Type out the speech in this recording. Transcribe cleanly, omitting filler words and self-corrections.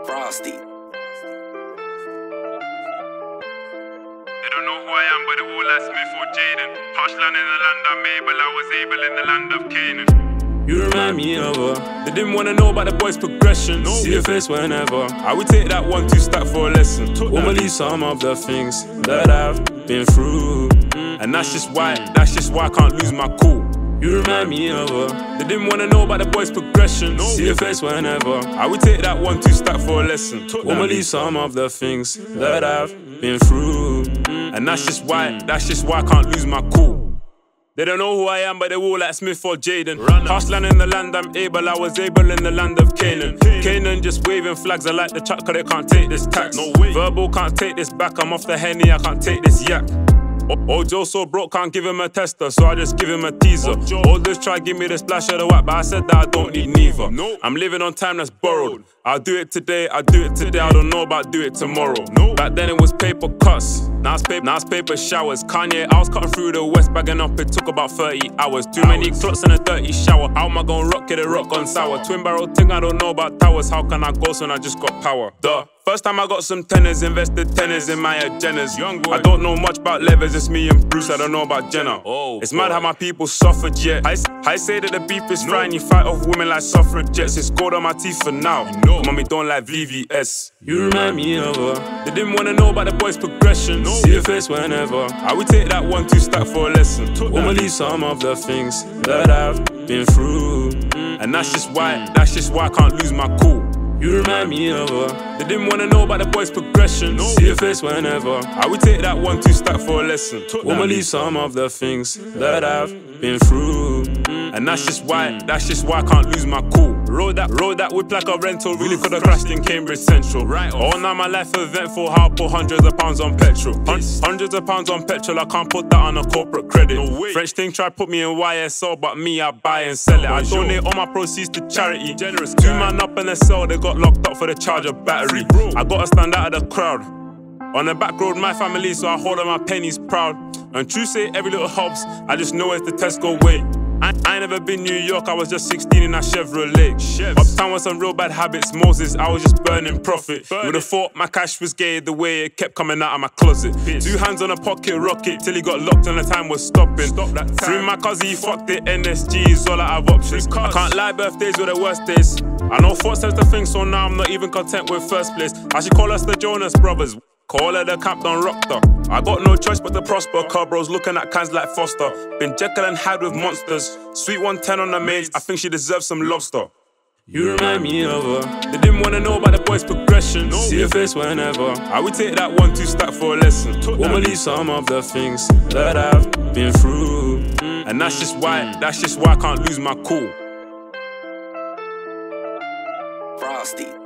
Frosty. They don't know who I am, but they all like Smith or Jaden. Hushland in the land of Mabel, I was able in the land of Canaan. You remind me of her. They didn't wanna know about the boys' progression. See your face whenever. I would take that 1-2 stack for a lesson. Won't believe some of the things that I've been through, and that's just why I can't lose my cool. You remind me of her. They didn't wanna know about the boys' progression. See your face whenever. I would take that 1-2 stack for a lesson. Won't believe some of the things that I've been through, and that's just why I can't lose my cool. They don't know who I am, but they all like Smith or Jaden. Hushland in the land I'm able, I was able in the land of Canaan. Canaan just waving flags, I like the chat cause they can't take this tax. Verbal can't take this back, I'm off the Henny, I can't take this yak. Ojo so broke, can't give him a tester, so I just give him a teaser. Olders try give me the splash of the whack, but I said that I don't need neither. I'm living on time that's borrowed. I'll do it today, I don't know about do it tomorrow. Back then it was paper cuts, now it's paper showers. Kanye, I was cutting through the west, bagging up, it took about 30 hours. Too many clots in a dirty shower, how am I gonna rock it, a rock gone sour. Twin barrel thing, I don't know about towers, how can I ghost when I just got power? Duh. First time I got some tenors, invested tenors in my agendas. I don't know much about levers, it's me and Bruce, I don't know about Jenna. It's mad how my people suffered yet. I say that the beef is fine, you fight off women like suffragettes. It's gold on my teeth for now, mommy don't like VVS. You remind me of her. They didn't wanna know about the boys' progression. See your face whenever. I would take that 1-2 stack for a lesson. Won't believe some of the things that I've been through, and that's just why I can't lose my cool. You remind me of her. They didn't wanna know about the boys' progression. See your face whenever. I would take that 1-2 stack for a lesson. Won't believe some of the things that I've been through, and that's just why I can't lose my cool. Rode that whip like a rental. Really could've crashed in Cambridge Central. All now my life eventful. How I put hundreds of pounds on petrol. Hundreds of pounds on petrol. I can't put that on a corporate credit. French thing try put me in YSL, but me I buy and sell it. I donate all my proceeds to charity. Generous. 2 man up in a cell. They got locked up for the charger battery. I gotta stand out of the crowd. On the back road, my family, so I hold on my pennies proud. And true say every little helps. I just know it's the Tesco way. I ain't never been New York, I was just 16 in that Chevrolet. Uptown with some real bad habits, Moses, I was just burning profit. Would've thought my cash was gay the way it kept coming out of my closet. 2 hands on a pocket rocket till he got locked and the time was stopping. Through my cousin, he fucked it, NSG is all I have options. I can't lie, birthdays were the worst days. I know thought says the thing, so now I'm not even content with first place. I should call us the Jonas Brothers. Call her the Captain Rocker. I got no choice but to prosper. Car bros looking at cans like Foster. Been Jekyll and Hyde with monsters. Sweet 110 on the maids, I think she deserves some lobster. You remind me of her. They didn't wanna know about the boys' progression. See your face whenever. I would take that 1-2 stack for a lesson. Won't believe some of the things that I've been through, and that's just why I can't lose my cool. Frosty.